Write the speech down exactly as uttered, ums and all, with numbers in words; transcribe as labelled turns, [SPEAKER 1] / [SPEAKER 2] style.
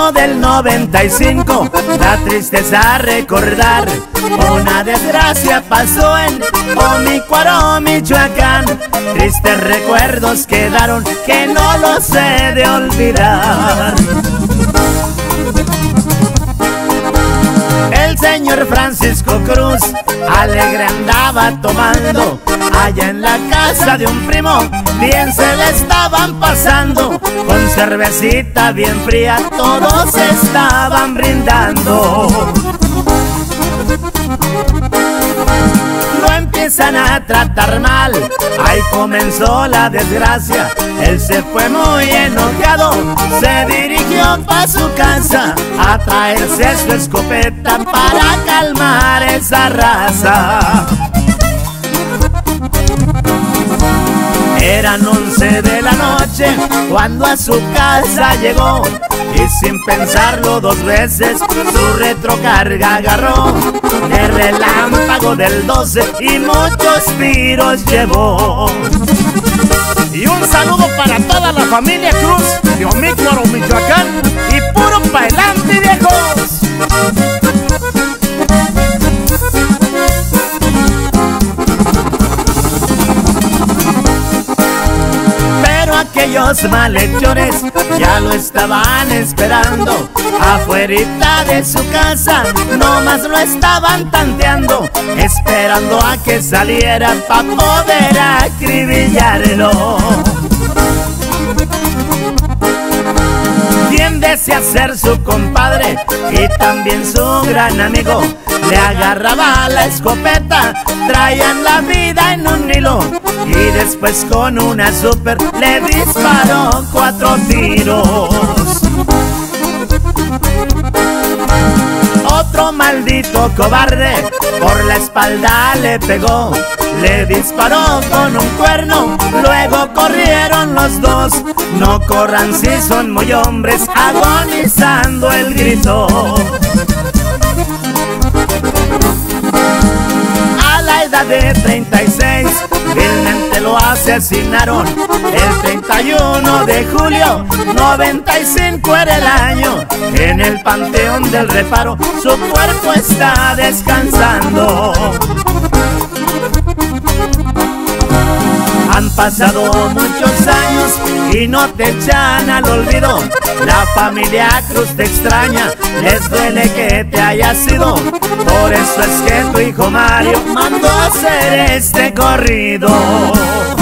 [SPEAKER 1] junio del noventa y cinco, la tristeza a recordar, una desgracia pasó en Omicuaro, Michoacán. Tristes recuerdos quedaron que no los he de olvidar. El señor Francisco Cruz alegre andaba tomando allá en la casa de un primo, bien se le estaban pasando, con cervecita bien fría todos estaban brindando. Lo empiezan a tratar mal, ahí comenzó la desgracia. Él se fue muy enojado, se dirigió pa' su casa a traerse su escopeta para calmar esa raza. Eran once de la noche cuando a su casa llegó, y sin pensarlo dos veces su retrocarga agarró. El relámpago del doce y muchos tiros llevó.
[SPEAKER 2] Y un saludo para toda la familia Cruz de Omicuaro, Michoacán, y puro pa'lante, viejos.
[SPEAKER 1] Aquellos malhechores ya lo estaban esperando afuerita de su casa, nomás lo estaban tanteando, esperando a que saliera pa' poder acribillarlo. Quien desea ser su compadre y también su gran amigo, le agarraba la escopeta, traían la vida en un hilo, y después con una super le disparó cuatro tiros. Otro maldito cobarde por la espalda le pegó, le disparó con un cuerno, luego corrieron los dos. No corran si son muy hombres, agonizando él gritó. A la edad de treinta y seis, vilmente lo asesinaron. El treinta y uno de julio, noventa y cinco era el año. En el Panteón del Reparo su cuerpo está descansando. Han pasado muchos años y no te echan al olvido. La familia Cruz te extraña, les duele que te hayas ido. Por eso es que tu hijo Mario mandó hacer este corrido.